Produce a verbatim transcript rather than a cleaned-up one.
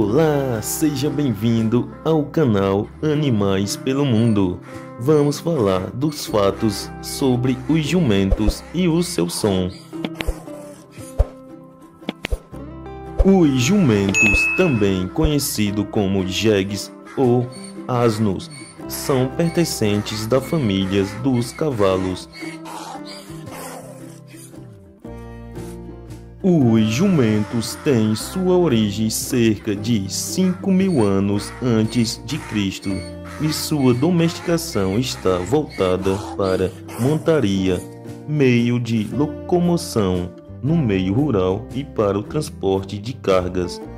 Olá, seja bem-vindo ao canal Animais pelo Mundo. Vamos falar dos fatos sobre os jumentos e o seu som. Os jumentos, também conhecidos como jegues ou asnos, são pertencentes da família dos cavalos. Os jumentos têm sua origem cerca de cinco mil anos antes de Cristo e sua domesticação está voltada para montaria, meio de locomoção no meio rural e para o transporte de cargas.